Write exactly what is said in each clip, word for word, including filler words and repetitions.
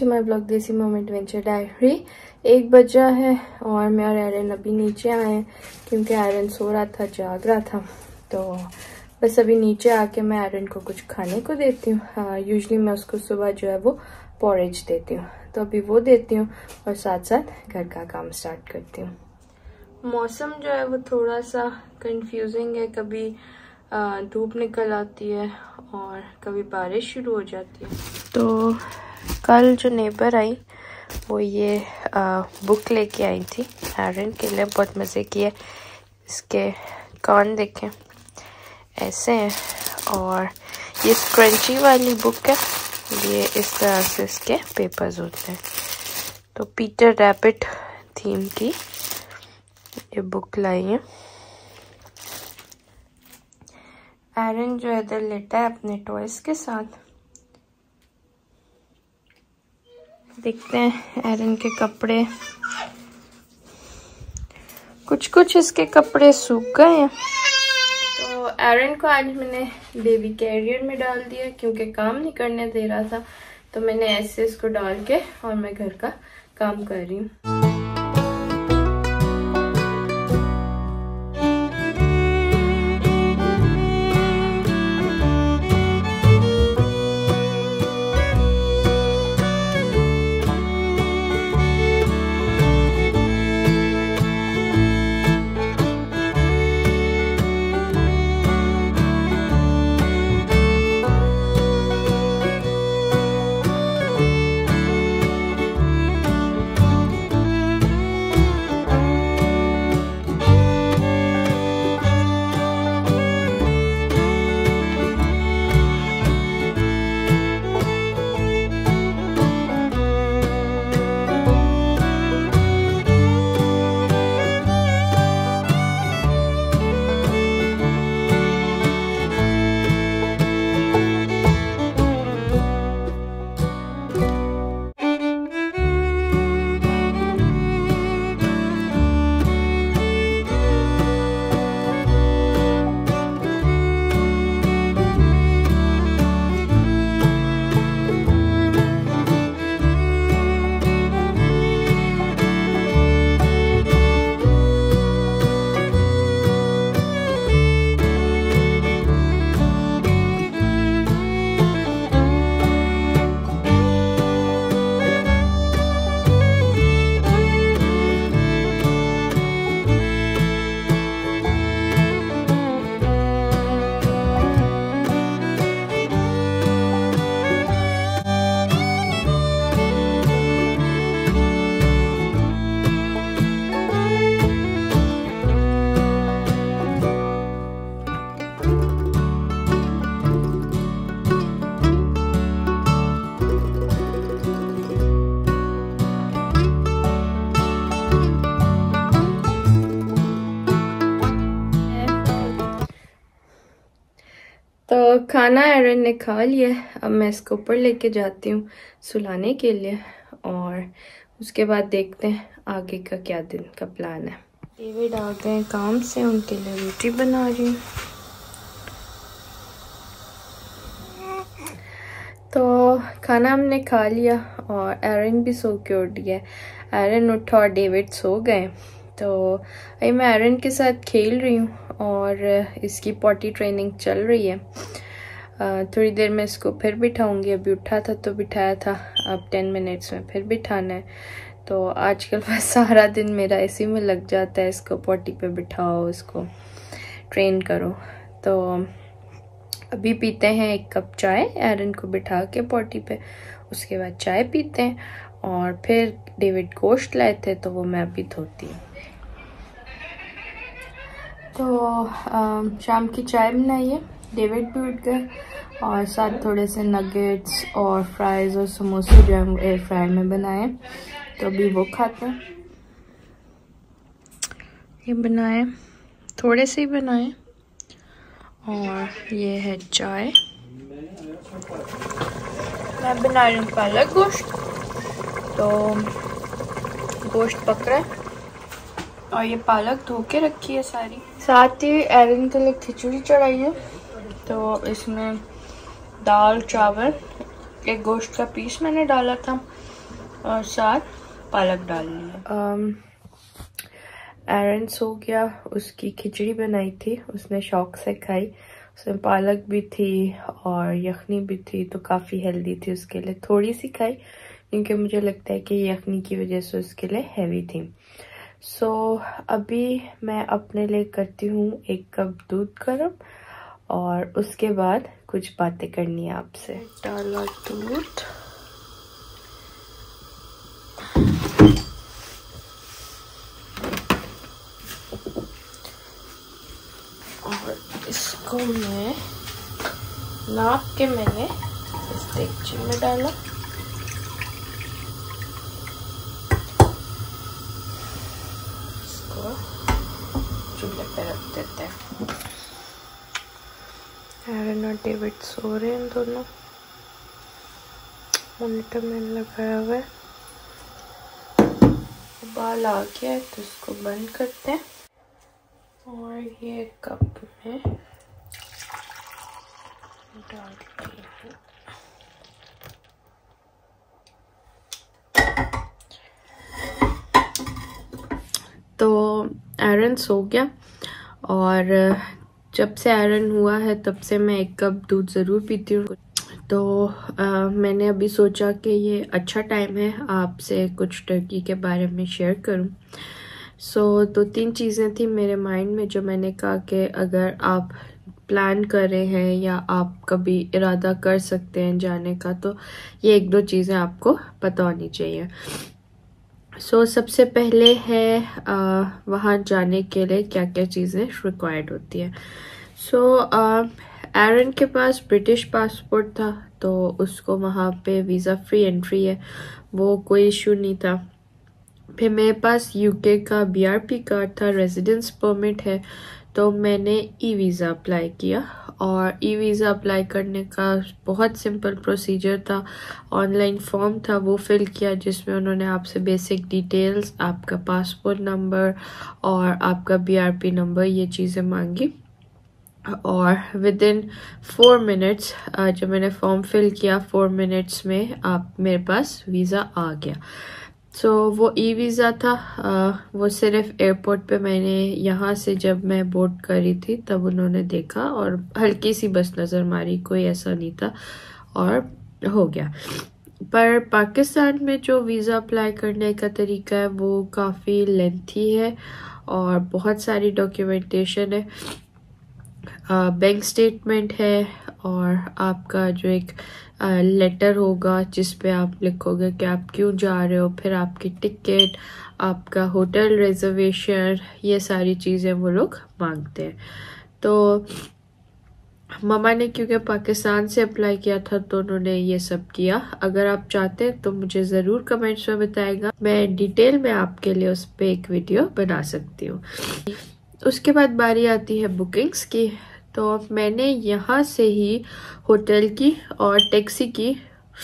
To my blog desi mom adventure diary. एक बजा है और मैं और एरन अभी नीचे आए हैं क्योंकि एरन सो रहा था, जाग रहा था। तो बस अभी नीचे आके मैं एरन को कुछ खाने को देती हूँ। यूजुअली मैं उसको सुबह जो है वो पॉरेज देती हूँ, तो अभी वो देती हूँ और साथ साथ घर का काम स्टार्ट करती हूँ। मौसम जो है वो थोड़ा सा कंफ्यूजिंग है, कभी धूप निकल आती है और कभी बारिश शुरू हो जाती है। तो कल जो नेबर आई वो ये आ, बुक लेके आई थी एरन के लिए, बहुत मज़े की है। इसके कान देखें ऐसे हैं और ये स्क्रंची वाली बुक है, ये इस तरह से इसके पेपर्स होते हैं। तो पीटर रैबिट थीम की ये बुक लाई है। एरन जो इधर लेटा है अपने टॉयज के साथ। देखते हैं एरन के कपड़े, कुछ कुछ इसके कपड़े सूख गए हैं। तो एरन को आज मैंने बेबी कैरियर में डाल दिया क्योंकि काम नहीं करने दे रहा था, तो मैंने ऐसे इसको डाल के और मैं घर का काम कर रही हूँ। तो खाना एरन ने खा लिया। अब मैं इसको ऊपर लेके जाती हूँ सुलाने के लिए और उसके बाद देखते हैं आगे का क्या दिन का प्लान है। डेविड आ गए काम से, उनके लिए रोटी बना रही हूँ। तो खाना हमने खा लिया और एरन भी सो के उठ गया। एरन उठा और डेविड सो गए। तो अभी मैं एरन के साथ खेल रही हूँ और इसकी पॉटी ट्रेनिंग चल रही है। थोड़ी देर में इसको फिर बिठाऊंगी। अभी उठा था तो बिठाया था, अब टेन मिनट्स में फिर बिठाना है। तो आजकल बस सारा दिन मेरा इसी में लग जाता है, इसको पॉटी पे बिठाओ, इसको ट्रेन करो। तो अभी पीते हैं एक कप चाय एरन को बिठा के पॉटी पे, उसके बाद चाय पीते हैं और फिर डेविड गोश्त लाए थे तो वो मैं अभी धोती हूँ। तो आ, शाम की चाय बनाई है, डेविड भी उठ गए और साथ थोड़े से नगेट्स और फ्राइज़ और समोसे जो है वो एयर फ्रायर में बनाए, तो अभी वो खाते हैं। ये बनाए, थोड़े से ही बनाए और ये है चाय। मैं बना रही हूँ पालक गोश्त, तो गोश्त पक रहा है और ये पालक धो के रखी है सारी। साथ ही एरन के लिए खिचड़ी चढ़ाई है, तो इसमें दाल चावल एक गोश्त का पीस मैंने डाला था और साथ पालक डालनी है। एरन सो गया, उसकी खिचड़ी बनाई थी, उसने शौक से खाई। उसमें पालक भी थी और यखनी भी थी, तो काफ़ी हेल्दी थी उसके लिए। थोड़ी सी खाई क्योंकि मुझे लगता है कि यखनी की वजह से उसके लिए हैवी थी। सो so, अभी मैं अपने लिए करती हूँ एक कप दूध गर्म और उसके बाद कुछ बातें करनी है आपसे। डाला दूध, और इसको मैं नाप के मैंने इस देगची में डाला। इसको चूल्हे पे रख देते हैं। एरन और डेविड सो रहे हैं दोनों, मॉनिटर में लगाया हुआ है। उबाल आ गया है तो इसको बंद करते हैं और ये कप में डालती हूँ। तो एरन सो गया और जब से एरन हुआ है तब से मैं एक कप दूध ज़रूर पीती हूँ। तो आ, मैंने अभी सोचा कि ये अच्छा टाइम है आपसे कुछ टर्की के बारे में शेयर करूँ। सो so, दो तीन चीज़ें थी मेरे माइंड में जो मैंने कहा कि अगर आप प्लान कर रहे हैं या आप कभी इरादा कर सकते हैं जाने का, तो ये एक दो चीज़ें आपको पता होनी चाहिए। सो so, सबसे पहले है आ, वहाँ जाने के लिए क्या क्या चीज़ें रिक्वायर्ड होती है। सो so, एरन के पास ब्रिटिश पासपोर्ट था तो उसको वहाँ पे वीज़ा फ्री एंट्री है, वो कोई इशू नहीं था। फिर मेरे पास यूके का बीआरपी कार्ड था, रेजिडेंस परमिट है, तो मैंने ई वीज़ा अप्लाई किया। और ई वीज़ा अप्लाई करने का बहुत सिंपल प्रोसीजर था। ऑनलाइन फॉर्म था, वो फिल किया जिसमें उन्होंने आपसे बेसिक डिटेल्स, आपका पासपोर्ट नंबर और आपका बीआरपी नंबर, ये चीज़ें मांगी। और विद इन फोर मिनट्स जब मैंने फॉर्म फिल किया, फोर मिनट्स में आप मेरे पास वीज़ा आ गया। सो so, वो ई वीज़ा था, आ, वो सिर्फ एयरपोर्ट पे मैंने यहाँ से जब मैं बोर्ड करी थी तब उन्होंने देखा और हल्की सी बस नज़र मारी, कोई ऐसा नहीं था और हो गया। पर पाकिस्तान में जो वीज़ा अप्लाई करने का तरीका है वो काफ़ी लेंथी है और बहुत सारी डॉक्यूमेंटेशन है। बैंक स्टेटमेंट है और आपका जो एक लेटर होगा जिस पे आप लिखोगे कि आप क्यों जा रहे हो, फिर आपकी टिकट, आपका होटल रिजर्वेशन, ये सारी चीज़ें वो लोग मांगते हैं। तो ममा ने क्योंकि पाकिस्तान से अप्लाई किया था तो उन्होंने ये सब किया। अगर आप चाहते हैं तो मुझे ज़रूर कमेंट्स में बताएगा, मैं डिटेल में आपके लिए उस पर एक वीडियो बना सकती हूँ। उसके बाद बारी आती है बुकिंग्स की। तो मैंने यहाँ से ही होटल की और टैक्सी की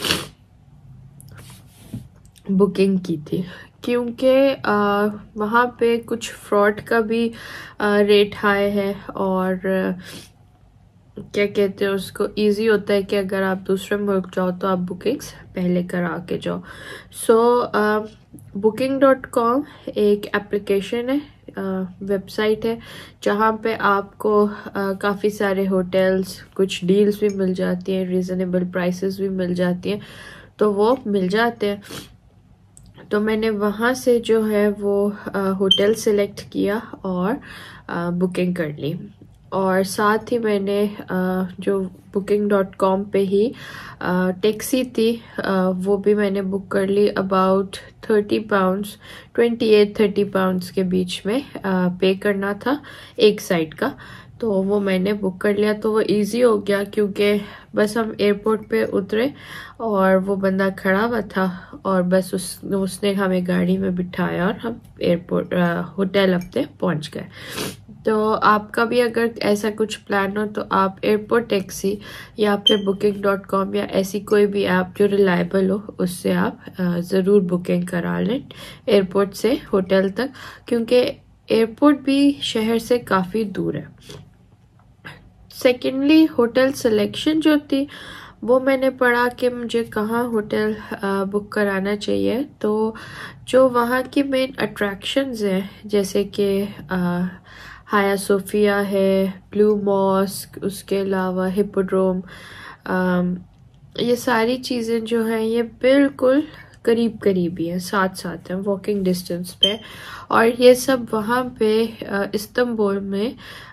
बुकिंग की थी क्योंकि वहाँ पे कुछ फ्रॉड का भी आ, रेट हाई है और क्या कहते हैं उसको, इजी होता है कि अगर आप दूसरे मुल्क जाओ तो आप बुकिंग्स पहले करा के जाओ। सो बुकिंग डॉट कॉम एक एप्लीकेशन है, वेबसाइट है जहाँ पे आपको काफ़ी सारे होटल्स, कुछ डील्स भी मिल जाती हैं, रीज़नेबल प्राइसेस भी मिल जाती हैं, तो वो मिल जाते हैं। तो मैंने वहाँ से जो है वो होटल सेलेक्ट किया और बुकिंग कर ली। और साथ ही मैंने जो बुकिंग डॉट कॉम पे ही टैक्सी थी वो भी मैंने बुक कर ली। About thirty pounds, twenty eight thirty pounds के बीच में पे करना था एक साइड का, तो वो मैंने बुक कर लिया। तो वो इजी हो गया क्योंकि बस हम एयरपोर्ट पे उतरे और वो बंदा खड़ा हुआ था और बस उस उसने हमें गाड़ी में बिठाया और हम एयरपोर्ट होटल अपने पहुंच गए। तो आपका भी अगर ऐसा कुछ प्लान हो तो आप एयरपोर्ट टैक्सी या फिर बुकिंग डॉट कॉम या ऐसी कोई भी ऐप जो रिलायबल हो उससे आप ज़रूर बुकिंग करा लें एयरपोर्ट से होटल तक, क्योंकि एयरपोर्ट भी शहर से काफ़ी दूर है। सेकेंडली होटल सिलेक्शन जो थी वो मैंने पढ़ा कि मुझे कहाँ होटल बुक कराना चाहिए। तो जो वहाँ की मेन अट्रैक्शंस हैं, जैसे कि हाया सोफिया है, ब्लू मॉस्क, उसके अलावा हिप्पोड्रोम, ये सारी चीज़ें जो हैं ये बिल्कुल करीब करीब ही हैं, साथ साथ हैं, वॉकिंग डिस्टेंस पे। और ये सब वहाँ पे इस्तांबुल में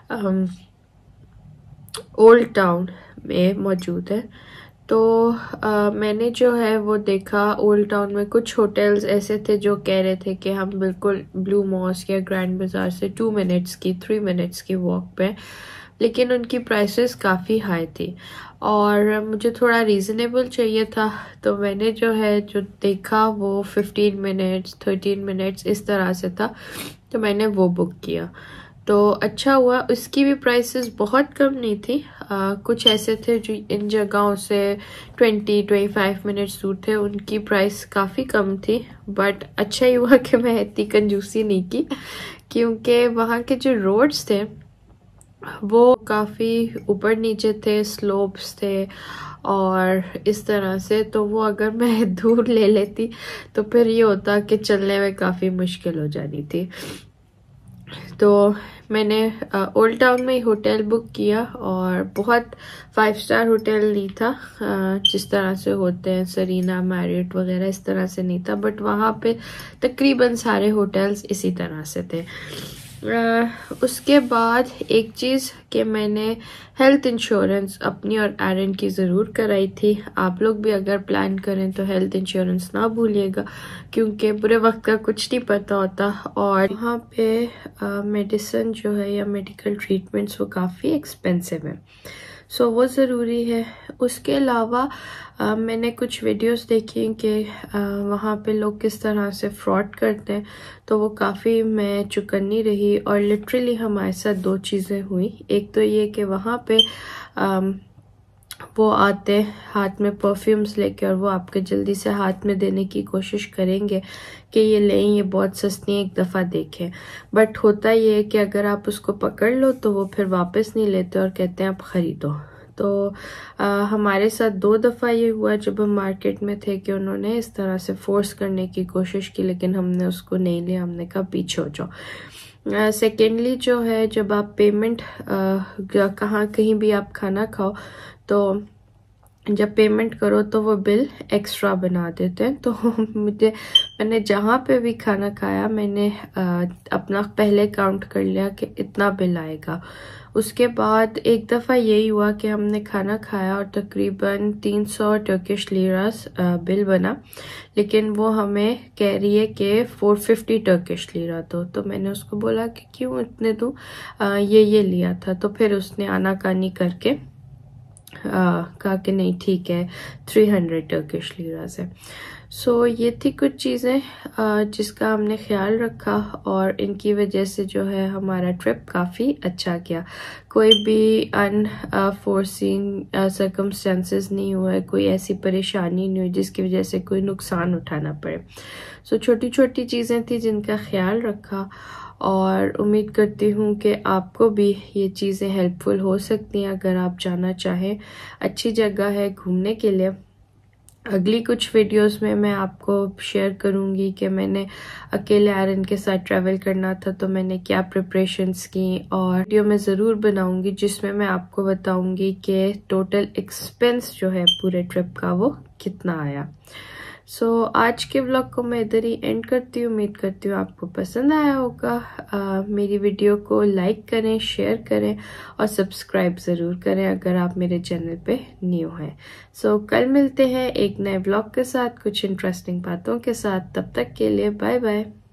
ओल्ड टाउन में मौजूद है। तो आ, मैंने जो है वो देखा, ओल्ड टाउन में कुछ होटल्स ऐसे थे जो कह रहे थे कि हम बिल्कुल ब्लू मॉस्क या ग्रैंड बाजार से टू मिनट्स की थ्री मिनट्स की वॉक पे, लेकिन उनकी प्राइसेस काफ़ी हाई थी और मुझे थोड़ा रीज़नेबल चाहिए था। तो मैंने जो है जो देखा वो फिफ्टीन मिनट्स थर्टीन मिनट्स इस तरह से था, तो मैंने वो बुक किया। तो अच्छा हुआ, उसकी भी प्राइसेस बहुत कम नहीं थी। आ, कुछ ऐसे थे जो इन जगहों से ट्वेंटी ट्वेंटी फाइव मिनट्स दूर थे, उनकी प्राइस काफ़ी कम थी। बट अच्छा ही हुआ कि मैं इतनी कंजूसी नहीं की, क्योंकि वहाँ के जो रोड्स थे वो काफ़ी ऊपर नीचे थे, स्लोप्स थे और इस तरह से। तो वो अगर मैं दूर ले लेती तो फिर ये होता कि चलने में काफ़ी मुश्किल हो जानी थी। तो मैंने ओल्ड टाउन में होटल बुक किया और बहुत फाइव स्टार होटल नहीं था जिस तरह से होते हैं सरीना, मैरियट वगैरह, इस तरह से नहीं था। बट वहाँ पे तकरीबन सारे होटल्स इसी तरह से थे। Uh, उसके बाद एक चीज़ कि मैंने हेल्थ इंश्योरेंस अपनी और एरन की ज़रूर कराई थी। आप लोग भी अगर प्लान करें तो हेल्थ इंश्योरेंस ना भूलिएगा, क्योंकि बुरे वक्त का कुछ नहीं पता होता। और वहाँ पे मेडिसिन uh, जो है या मेडिकल ट्रीटमेंट्स वो काफ़ी एक्सपेंसिव है, सो so, वो ज़रूरी है। उसके अलावा आ, मैंने कुछ वीडियोस देखी कि वहाँ पे लोग किस तरह से फ्रॉड करते हैं, तो वो काफ़ी मैं चुकन्नी रही। और लिटरली हमारे साथ दो चीज़ें हुई। एक तो ये कि वहाँ पे आ, वो आते हाथ में परफ्यूम्स लेके और वो आपके जल्दी से हाथ में देने की कोशिश करेंगे कि ये लें, ये बहुत सस्ती, एक दफ़ा देखें। बट होता ये है कि अगर आप उसको पकड़ लो तो वो फिर वापस नहीं लेते और कहते हैं आप ख़रीदो। तो आ, हमारे साथ दो दफ़ा ये हुआ जब हम मार्केट में थे कि उन्होंने इस तरह से फोर्स करने की कोशिश की, लेकिन हमने उसको नहीं लिया। हमने कहा पीछे हो जाओ। सेकेंडली जो है, जब आप पेमेंट कहाँ कहीं भी आप खाना खाओ तो जब पेमेंट करो तो वो बिल एक्स्ट्रा बना देते हैं। तो मुझे मैंने जहाँ पे भी खाना खाया मैंने आ, अपना पहले काउंट कर लिया कि इतना बिल आएगा। उसके बाद एक दफ़ा यही हुआ कि हमने खाना खाया और तकरीबन तीन सौ टर्किश लीरास बिल बना, लेकिन वो हमें कह रही है कि फोर फिफ्टी टर्किश लीरा दो। तो मैंने उसको बोला कि क्यों इतने दूँ, ये ये लिया था। तो फिर उसने आनाकानी करके कहा कि नहीं ठीक है, थ्री हंड्रेड टर्किश लीरास है। सो so, ये थी कुछ चीज़ें जिसका हमने ख्याल रखा और इनकी वजह से जो है हमारा ट्रिप काफ़ी अच्छा गया। कोई भी अनफोर्सीन सर्कमस्टेंसेस नहीं हुए, कोई ऐसी परेशानी नहीं हुई जिसकी वजह से कोई नुकसान उठाना पड़े। सो so, छोटी छोटी चीज़ें थी जिनका ख्याल रखा और उम्मीद करती हूँ कि आपको भी ये चीज़ें हेल्पफुल हो सकती हैं अगर आप जाना चाहें। अच्छी जगह है घूमने के लिए। अगली कुछ वीडियोस में मैं आपको शेयर करूँगी कि मैंने अकेले एरन के साथ ट्रैवल करना था तो मैंने क्या प्रिपरेशंस की, और वीडियो मैं ज़रूर बनाऊँगी जिसमें मैं आपको बताऊँगी कि टोटल एक्सपेंस जो है पूरे ट्रिप का वो कितना आया। सो so, आज के व्लॉग को मैं इधर ही एंड करती हूँ। उम्मीद करती हूँ आपको पसंद आया होगा। आ, मेरी वीडियो को लाइक करें, शेयर करें और सब्सक्राइब ज़रूर करें अगर आप मेरे चैनल पे न्यू हैं। सो so, कल मिलते हैं एक नए व्लॉग के साथ, कुछ इंटरेस्टिंग बातों के साथ। तब तक के लिए बाय बाय।